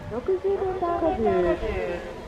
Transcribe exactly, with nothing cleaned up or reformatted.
ろくじゅうメーターごじゅう。